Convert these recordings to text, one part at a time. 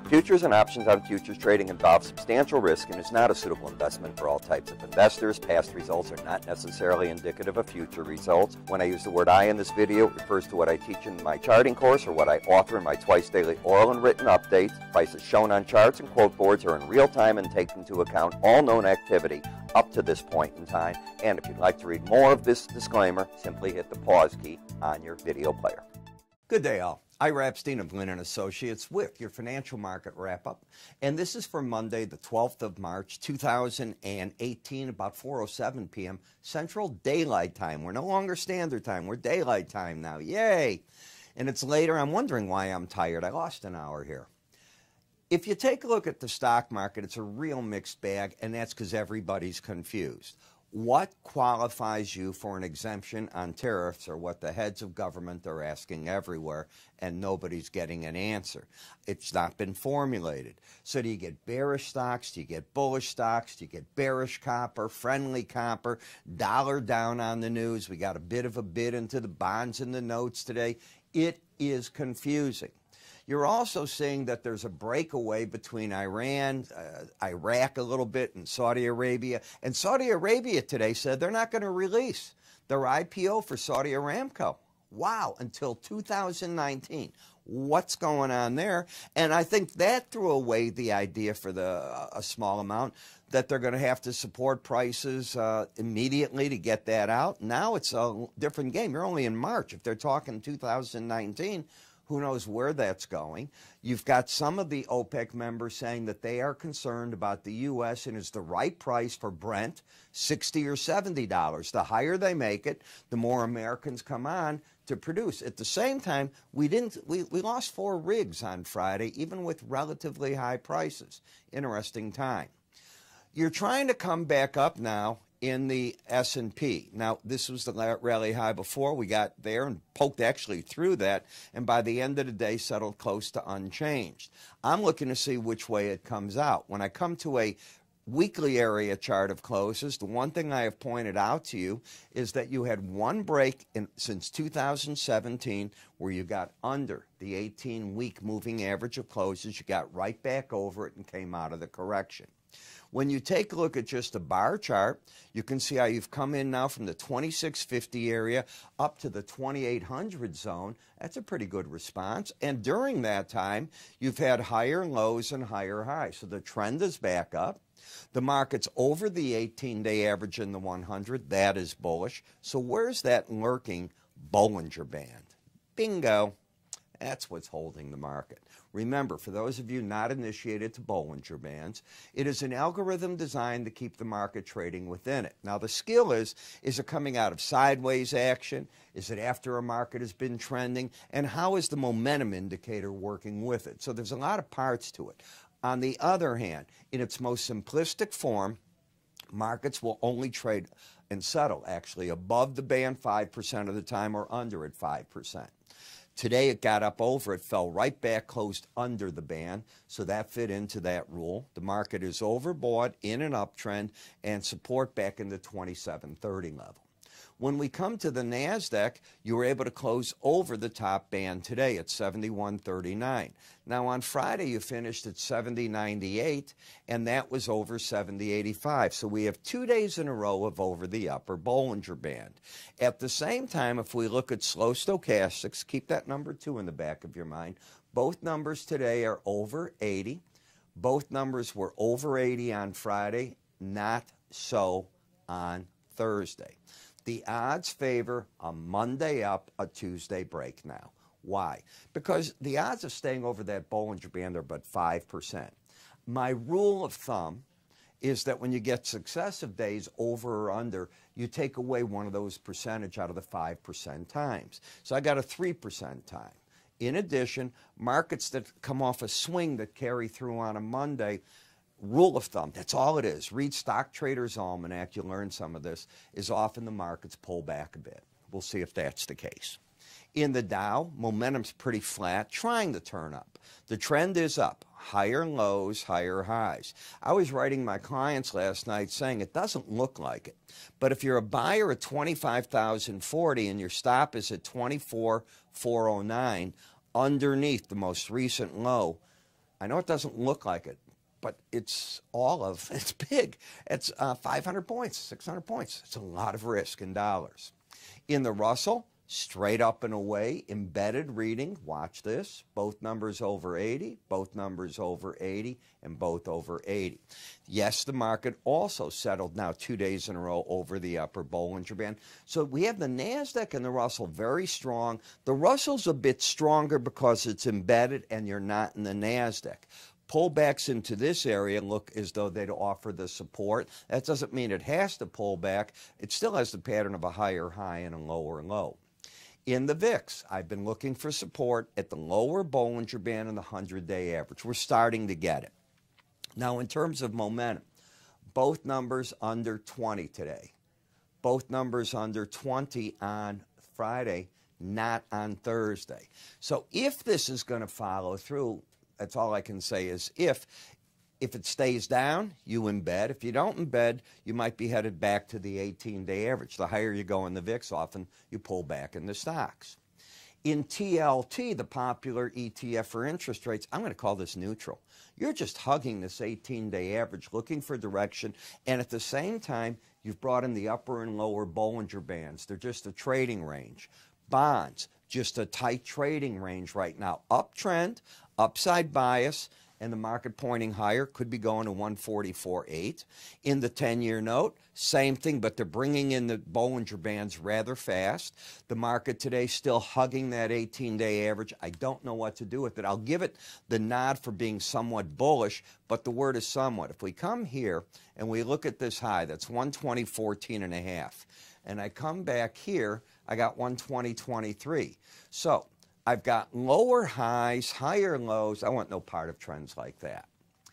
Futures and options on futures trading involve substantial risk and is not a suitable investment for all types of investors. Past results are not necessarily indicative of future results. When I use the word I in this video, it refers to what I teach in my charting course or what I author in my twice daily oral and written updates. Prices shown on charts and quote boards are in real time and take into account all known activity up to this point in time. And if you'd like to read more of this disclaimer, simply hit the pause key on your video player. Good day, all. Ira Epstein of Linn Associates with your financial market wrap-up. And this is for Monday, the 12th of March, 2018, about 4:07 p.m. Central Daylight Time. We're no longer Standard Time. We're Daylight Time now. Yay! And it's later. I'm wondering why I'm tired. I lost an hour here. If you take a look at the stock market, it's a real mixed bag, and that's because everybody's confused. What qualifies you for an exemption on tariffs are what the heads of government are asking everywhere, and nobody's getting an answer. It's not been formulated. So do you get bearish stocks? Do you get bullish stocks? Do you get bearish copper, friendly copper, dollar down on the news? We got a bit of a bid into the bonds and the notes today. It is confusing. You're also seeing that there's a breakaway between Iran, Iraq a little bit, and Saudi Arabia. And Saudi Arabia today said they're not going to release their IPO for Saudi Aramco. Wow, until 2019. What's going on there? And I think that threw away the idea for a small amount that they're going to have to support prices immediately to get that out. Now it's a different game. You're only in March. If they're talking 2019, who knows where that's going. You've got some of the OPEC members saying that they are concerned about the U.S. and it's the right price for Brent, $60 or $70. The higher they make it, the more Americans come on to produce. At the same time, we lost 4 rigs on Friday, even with relatively high prices. Interesting time. You're trying to come back up now in the S&P. Now, this was the rally high before. We got there and poked actually through that, and by the end of the day settled close to unchanged. I'm looking to see which way it comes out. When I come to a weekly area chart of closes, the one thing I have pointed out to you is that you had one break since 2017 where you got under the 18-week moving average of closes. You got right back over it and came out of the correction. When you take a look at just a bar chart, you can see how you've come in now from the 2650 area up to the 2800 zone. That's a pretty good response. And during that time, you've had higher lows and higher highs. So the trend is back up. The market's over the 18-day average in the 100. That is bullish. So where's that lurking Bollinger Band? Bingo. That's what's holding the market. Remember, for those of you not initiated to Bollinger Bands, it is an algorithm designed to keep the market trading within it. Now, the skill is it coming out of sideways action? Is it after a market has been trending? And how is the momentum indicator working with it? So there's a lot of parts to it. On the other hand, in its most simplistic form, markets will only trade and settle actually above the band 5% of the time or under it 5%. Today it got up over, it fell right back, closed under the band, so that fit into that rule. The market is overbought in an uptrend and support back in the 2730 level. When we come to the NASDAQ, you were able to close over the top band today at 71.39. Now on Friday you finished at 70.98 and that was over 70.85. So we have 2 days in a row of over the upper Bollinger Band. At the same time, if we look at slow stochastics, keep that number 2 in the back of your mind. Both numbers today are over 80. Both numbers were over 80 on Friday, not so on Thursday. The odds favor a Monday up, a Tuesday break now. Why? Because the odds of staying over that Bollinger Band are but 5%. My rule of thumb is that when you get successive days over or under, you take away one of those percentage out of the 5% times. So I got a 3% time. In addition, markets that come off a swing that carry through on a Monday, rule of thumb, that's all it is. Read Stock Trader's Almanac, you'll learn some of this, is often the markets pull back a bit. We'll see if that's the case. In the Dow, momentum's pretty flat, trying to turn up. The trend is up, higher lows, higher highs. I was writing my clients last night saying it doesn't look like it. But if you're a buyer at 25,040 and your stop is at 24,409, underneath the most recent low, I know it doesn't look like it, but it's big. It's 500 points, 600 points. It's a lot of risk in dollars. In the Russell, straight up and away, embedded reading, watch this, both numbers over 80, both numbers over 80, and both over 80. Yes, the market also settled now 2 days in a row over the upper Bollinger Band. So we have the NASDAQ and the Russell very strong. The Russell's a bit stronger because it's embedded and you're not in the NASDAQ. Pullbacks into this area look as though they'd offer the support. That doesn't mean it has to pull back. It still has the pattern of a higher high and a lower low. In the VIX, I've been looking for support at the lower Bollinger Band and the 100-day average. We're starting to get it. Now, in terms of momentum, both numbers under 20 today. Both numbers under 20 on Friday, not on Thursday. So if this is going to follow through, that's all I can say is if it stays down, you embed. If you don't embed, you might be headed back to the 18-day average. The higher you go in the VIX, often you pull back in the stocks. In TLT, the popular ETF for interest rates, I'm going to call this neutral. You're just hugging this 18-day average, looking for direction, and at the same time, you've brought in the upper and lower Bollinger Bands. They're just a trading range. Bonds, just a tight trading range right now. Uptrend, upside bias, and the market pointing higher, could be going to 144.8. In the 10-year note, same thing, but they're bringing in the Bollinger Bands rather fast. The market today still hugging that 18-day average. I don't know what to do with it. I'll give it the nod for being somewhat bullish, but the word is somewhat. If we come here and we look at this high, that's 120.14.5, and I come back here, I got 120.23. So I've got lower highs, higher lows. I want no part of trends like that.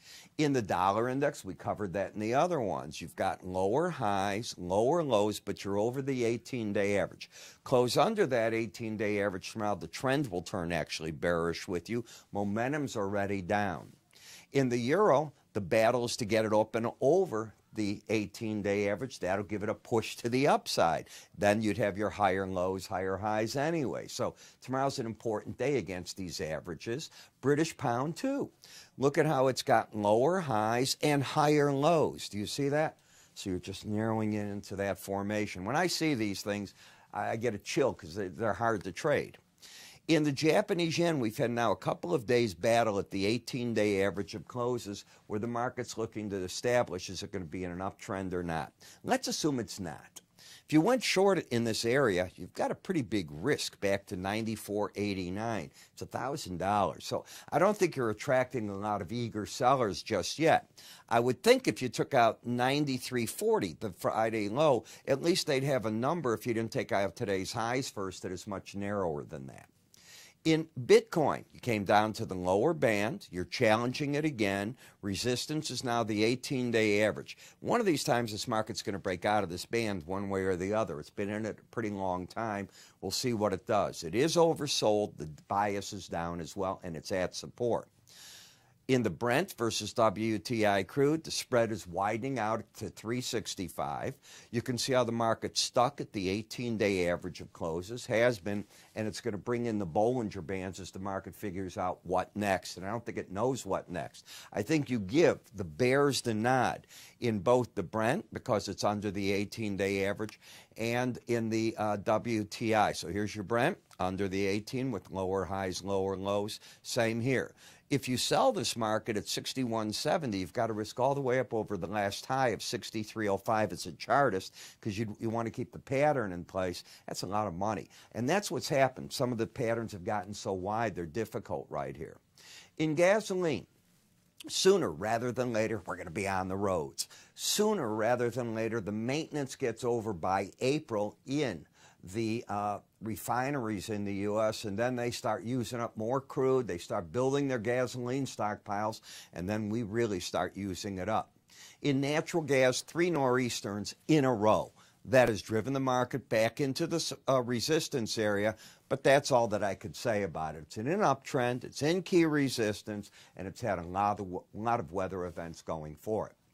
In the dollar index, we covered that in the other ones. You've got lower highs, lower lows, but you're over the 18-day average. Close under that 18-day average tomorrow, the trend will turn actually bearish with you. Momentum's already down. In the euro, the battle is to get it up and over the 18-day average. That'll give it a push to the upside. Then you'd have your higher lows, higher highs anyway. So tomorrow's an important day against these averages. British pound too. Look at how it's got lower highs and higher lows. Do you see that? So you're just narrowing it into that formation. When I see these things, I get a chill because they're hard to trade. In the Japanese yen, we've had now a couple of days battle at the 18-day average of closes where the market's looking to establish, is it going to be in an uptrend or not? Let's assume it's not. If you went short in this area, you've got a pretty big risk back to 94.89. It's $1,000. So I don't think you're attracting a lot of eager sellers just yet. I would think if you took out 93.40, the Friday low, at least they'd have a number if you didn't take out today's highs first that is much narrower than that. In Bitcoin, you came down to the lower band. You're challenging it again. Resistance is now the 18-day average. One of these times, this market's going to break out of this band one way or the other. It's been in it a pretty long time. We'll see what it does. It is oversold. The bias is down as well, and it's at support. In the Brent versus WTI crude, the spread is widening out to 365. You can see how the market's stuck at the 18-day average of closes, has been, and it's going to bring in the Bollinger Bands as the market figures out what next. And I don't think it knows what next. I think you give the bears the nod in both the Brent, because it's under the 18-day average, and in the WTI. So here's your Brent, under the 18 with lower highs, lower lows. Same here. If you sell this market at 61.70, you've got to risk all the way up over the last high of 63.05 as a chartist, because you want to keep the pattern in place. That's a lot of money. And that's what's happened. Some of the patterns have gotten so wide, they're difficult right here. In gasoline, sooner rather than later, we're going to be on the roads. Sooner rather than later, the maintenance gets over by April in the refineries in the U.S., and then they start using up more crude. They start building their gasoline stockpiles, and then we really start using it up. In natural gas, 3 nor'easterns in a row. That has driven the market back into the resistance area, but that's all that I could say about it. It's in an uptrend, it's in key resistance, and it's had a lot of weather events going for it.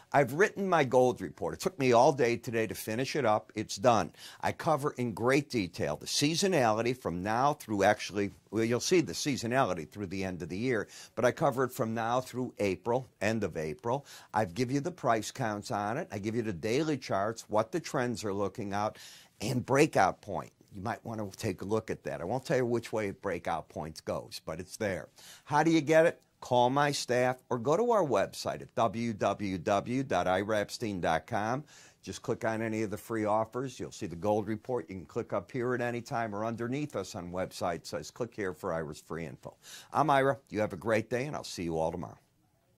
I've written my gold report. It took me all day today to finish it up. It's done. I cover in great detail the seasonality from now through well, you'll see the seasonality through the end of the year, but I cover it from now through April, end of April. I give you the price counts on it. I give you the daily charts, what the trends are looking out, and breakout point. You might want to take a look at that. I won't tell you which way breakout points goes, but it's there. How do you get it? Call my staff or go to our website at www.iraepstein.com. Just click on any of the free offers. You'll see the gold report. You can click up here at any time or underneath us on website. It says click here for Ira's free info. I'm Ira. You have a great day, and I'll see you all tomorrow.